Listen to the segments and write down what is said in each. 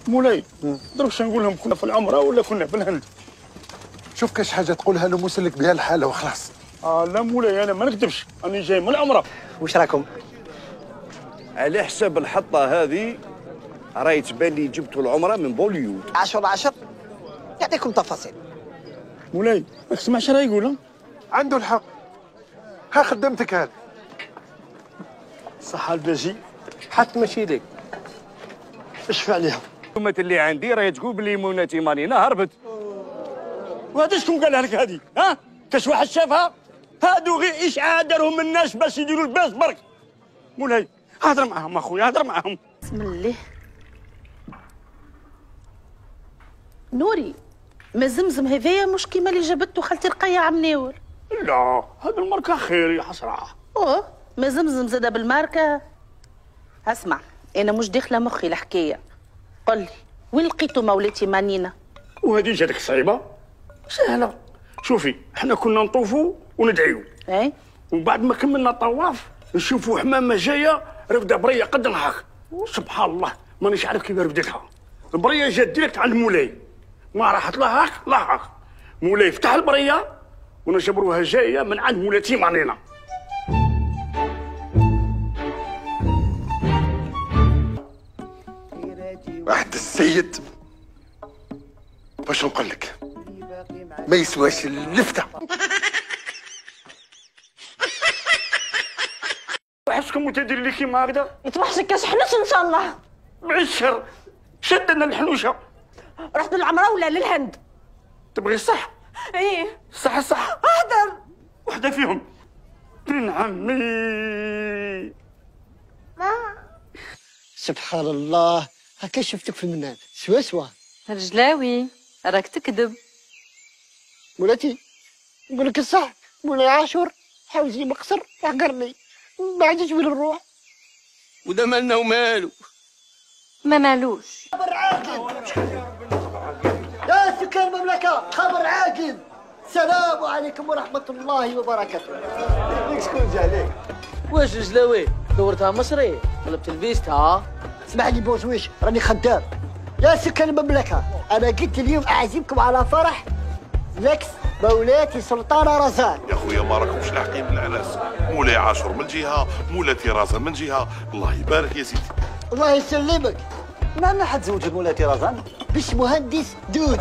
مولاي دروك نقول لهم كنا في العمره ولا كنا في الهند. شوف كاش حاجه تقولها له مسلك بها الحاله وخلاص. لا مولاي انا ما نكذبش، راني جاي من العمره. واش راكم؟ على حساب الحطه هذه راهي تبان لي جبتوا العمره من بوليود. 10 يعطيكم تفاصيل. مولاي ما تسمعش راه يقول. عنده الحق. ها خدمتك هذه. صح الباجي حتى ماشي ليك. اشفع عليها. المعلومات اللي عندي راهي تقول بلي منى مانينا هربت. وهذا شكون قالها لك هذه؟ ها؟ كاش واحد شافها؟ هادو غير اشعاع دارهم الناس باش يديروا الباس برك. مولاي هضر معاهم اخويا، هضر معاهم. بسم الله. نوري ما زمزم هذايا مش كيما اللي جابته خالتي رقية عم ناور. لا هذا الماركه خير يا حسره. ما زمزم زاده بالماركه. اسمع انا مش داخله مخي الحكايه. قل لي وين لقيتوا مولاتي مانينا؟ وهذه جاتك صعيبه؟ سهله. شوفي احنا كنا نطوفوا وندعيو. اي ومن بعد ما كملنا الطواف نشوفوا حمامه جايه رفده بريه قد الحق. سبحان الله مانيش عارف كيف رفدتها. البريه جات ديريكت عند مولاي، ما راحت لا هاك لا هاك. مولاي فتح البريه ونجبروها جايه من عند مولاتي مانينا. واحد السيد باش نقول لك ما يسواش اللفته. وحسكم تدير لي كيما هكذا؟ يتوحشك كاش حنوش ان شاء الله. بعشر شدنا الحنوشه. رحت للعمره ولا للهند؟ تبغي الصح؟ ايه صح صح. اهدر وحده فيهم. بن عمي. سبحان الله، هكا شفتك في المنام سوا. رجلاوي راك تكذب. مولاتي نقول لك الصح، مولاي عاشور حوزي مقصر عقرني ما عادش وين نروح. وده مالنا ومالو؟ ما مالوش. خبر عاقل يا سكان المملكة، خبر عاقل. السلام عليكم ورحمة الله وبركاته. شكون جا عليك؟ واش رجلاوي دورتها مصري ولا بتلبيستها؟ اسمح لي بوزويش راني خدام. يا سكان المملكة أنا قلت اليوم أعزمكم على فرح لكس مولاتي سلطانة رزان. يا خويا ما راكمش لاحقين بالعناس. مولاي عاشور من جهة، مولاتي رزان من جهة. الله يبارك يا سيدي. الله يسلمك. ما حد زوج مولاتي رزان؟ باش مهندس دودي.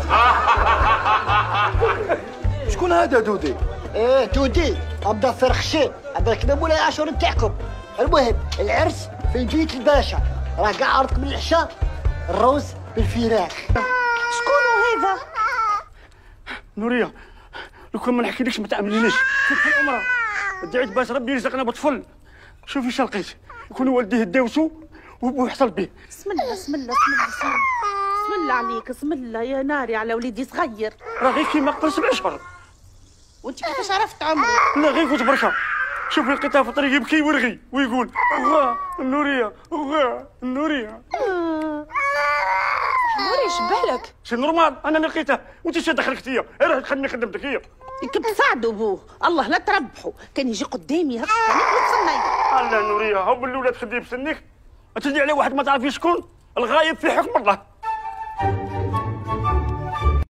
شكون هذا دودي؟ ايه دودي ابدا فرخشين عبالك كيما مولاي عاشور نتاعكم. المهم العرس في بيت الباشا، راه كاع عرضك من العشاء الروز بالفراخ. شكون هذا؟ نوريه لو كان ما نحكيلكش ما تعملينيش. في العمره دعيت باش ربي يرزقنا بطفل. شوفي شا لقيت يكون والديه داوسو وبوه يحصل به. بسم الله بسم الله بسم الله بسم الله بسم الله عليك. بسم الله يا ناري على وليدي صغير. راه غير كيما قرص الاشهر. وانت كيفاش عرفت عمره؟ لا غير فوت بركه. شوفي لقيتها في الطريق يبكي ويرغي ويقول غا النوريه غا النوريه. نوري شبالك؟ شي نورمال انا اللي لقيته وانت شي دخلك هي. راه تخدمي خدمتك هي. كنت تساعدوا بوه. الله لا تربحوا. كان يجي قدامي هكا نصني. الله نوريه هو الاولاد خدي بسنك تجي على واحد ما تعرفي شكون. الغايب في حكم الله.